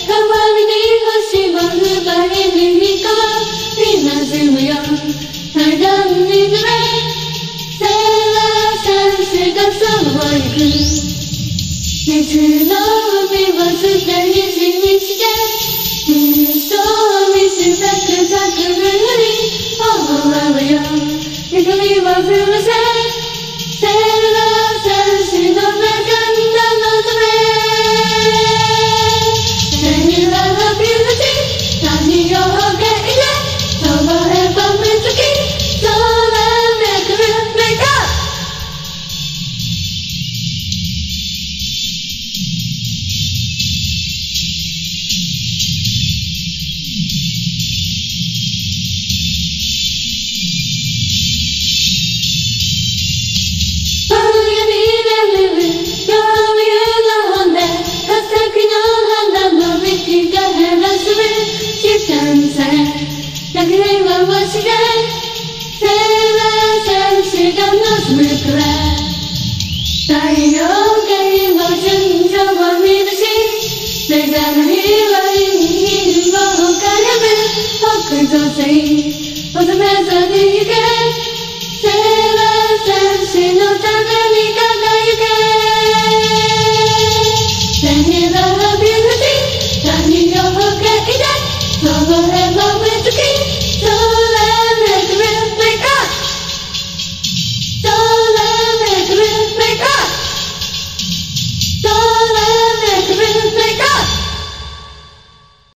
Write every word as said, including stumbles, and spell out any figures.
りに星を奪いに行こう今すぐよ階段に濡れセーラー戦士がそう行く水の海をステージにしてミストを見せたくざくるに思うよ光を降らせセーラー戦士のレジェンドのためセーラービューティー何を受け入れそのへばむつきそれめくるメイク流れ回してセーラー戦士が望むくら太陽系の順序を見出しメジャーなヒーロインにヒーローをかやむ北斗星乙女座に行けセーラー戦士のために輝けセーラービューティー何を受け入れそのへばむつき